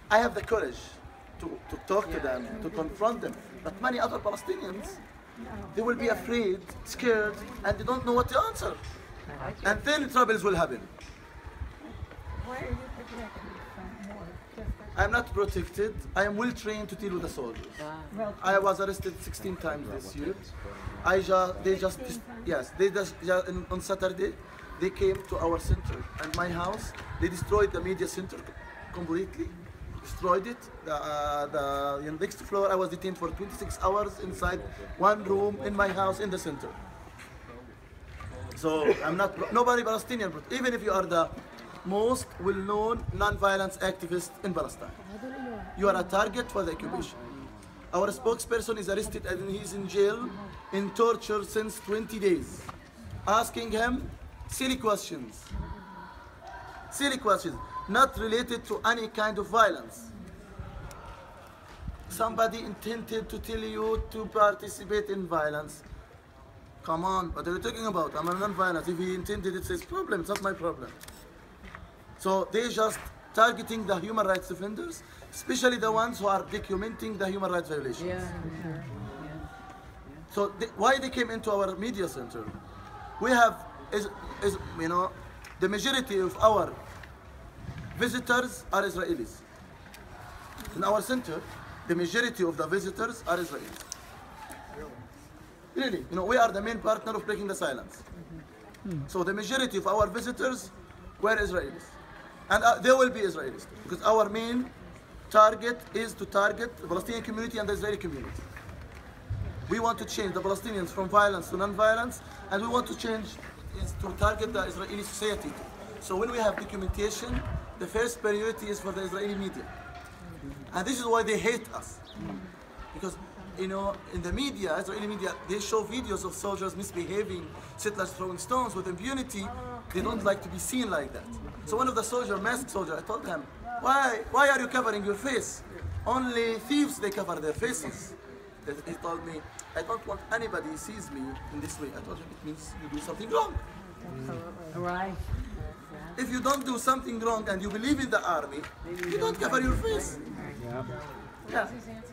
I have the courage to talk to them, to confront them. But many other Palestinians, they will be afraid, scared, and they don't know what to answer. And then troubles will happen. Why are you protected from more? I am not protected. I am well trained to deal with the soldiers. I was arrested 16 times this year. On Saturday, they came to our center and my house. They destroyed the media center completely. Destroyed it. The next floor, I was detained for 26 hours inside one room in my house in the center. So I'm not nobody Palestinian, but even if you are the most well-known non-violence activist in Palestine, you are a target for the occupation. Our spokesperson is arrested and he's in jail in torture since 20 days. Asking him silly questions, not related to any kind of violence. Somebody intended to tell you to participate in violence. Come on, what are you talking about? I'm a non-violence. If he intended, it's his problem, it's not my problem. So they just targeting the human rights defenders, especially the ones who are documenting the human rights violations. Yeah, sure. So why they came into our media center? We have, the majority of our visitors are Israelis. In our center, the majority of the visitors are Israelis. Really, we are the main partner of breaking the silence. So the majority of our visitors were Israelis. And there will be Israelis, because our main target is to target the Palestinian community and the Israeli community. We want to change the Palestinians from violence to non-violence, and we want to change is to target the Israeli society. So when we have documentation, the first priority is for the Israeli media. And this is why they hate us. Because in the media, Israeli media, they show videos of soldiers misbehaving, settlers throwing stones with impunity. They don't like to be seen like that. So one of the masked soldier, I told him, why are you covering your face? Only thieves, they cover their faces. He told me, I don't want anybody sees me in this way. I told him, it means you do something wrong. Right. If you don't do something wrong and you believe in the army, you don't cover your face. Yeah. Yeah.